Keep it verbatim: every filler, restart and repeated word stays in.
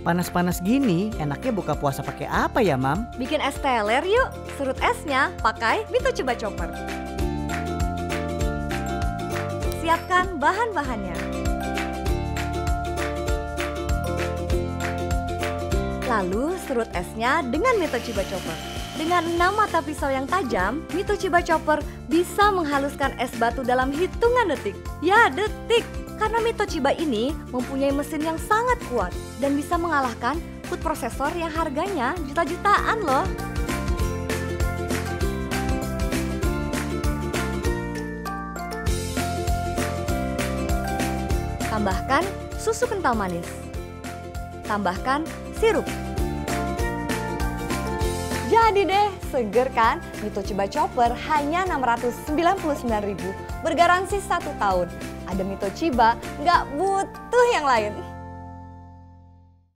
Panas-panas gini, enaknya buka puasa pakai apa ya, Mam? Bikin es teler yuk. Serut esnya pakai Mito Chiba Chopper. Siapkan bahan-bahannya. Lalu serut esnya dengan Mito Chiba Chopper. Dengan enam mata pisau yang tajam, Mito Chiba Chopper bisa menghaluskan es batu dalam hitungan detik. Ya, detik! Karena Mito Chiba ini mempunyai mesin yang sangat kuat dan bisa mengalahkan food processor yang harganya juta-jutaan loh. Tambahkan susu kental manis. Tambahkan sirup. Jadi deh, seger kan? Mito Chiba Chopper hanya enam ratus sembilan puluh sembilan ribu, bergaransi satu tahun. Ada Mito Chiba, nggak butuh yang lain.